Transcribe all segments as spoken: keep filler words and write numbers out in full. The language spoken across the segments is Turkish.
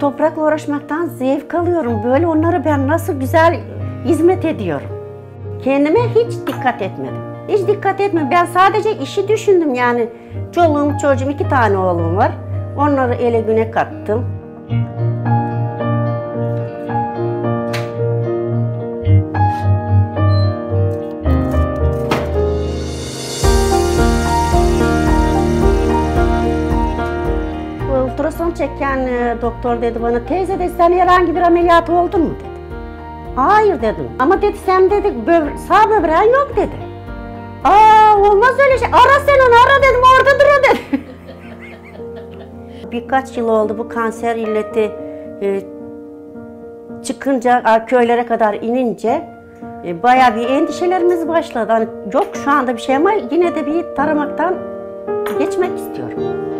toprakla uğraşmaktan zevk alıyorum. Böyle onlara ben nasıl güzel hizmet ediyorum. Kendime hiç dikkat etmedim. Hiç dikkat etmedim. Ben sadece işi düşündüm yani. Çoluğum, çocuğum, iki tane oğlum var. Onları ele güne kattım. Ultrason çeken e, doktor dedi bana, teyze dedi sen herhangi bir ameliyat oldun mu dedi. Hayır dedim. Ama dedi sen dedi böbre sağ böbreğin yok dedi. Aa olmaz öyle şey. Ara sen onu ara dedim, oradadır o dedi. Birkaç yıl oldu bu kanser illeti e, çıkınca, köylere kadar inince e, bayağı bir endişelerimiz başladı. Hani yok şu anda bir şey ama yine de bir taramaktan geçmek istiyorum.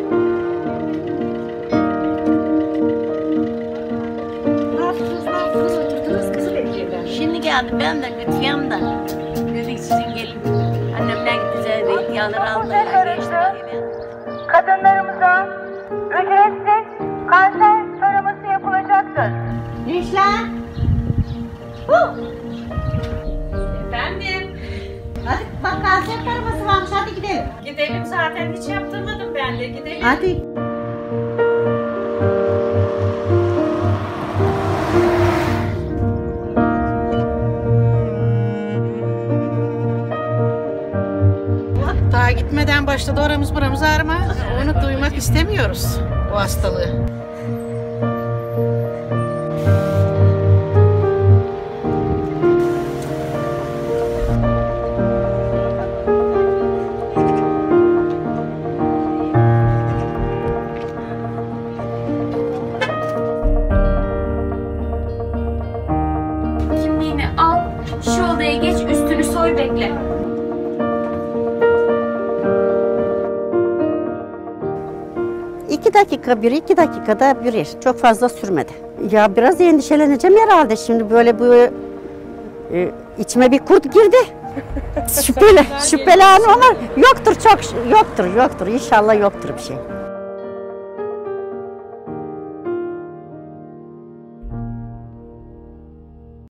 Şimdi geldim ben de götürüyorum da. Dedik sizin gelin. Annemden güzel bir hediyeler aldılar. Kadınlarımıza ücretsiz kanser taraması yapılacaktır. Nişlan! Efendim? Hadi bak kanser taraması varmış, hadi gidelim. Gidelim zaten, hiç yaptırmadım ben de, gidelim. Hadi. Daha gitmeden başladı oramız buramız ağrıma. Onu duymak istemiyoruz, o hastalığı. Kimliğini al, şu odaya geç, üstünü soy, bekle. İki dakika bir, iki dakikada birir. Çok fazla sürmedi. Ya biraz endişeleneceğim herhalde şimdi böyle bu e, içime bir kurt girdi. Şüpheli, şüpheli ama yoktur çok, yoktur, yoktur. İnşallah yoktur bir şey.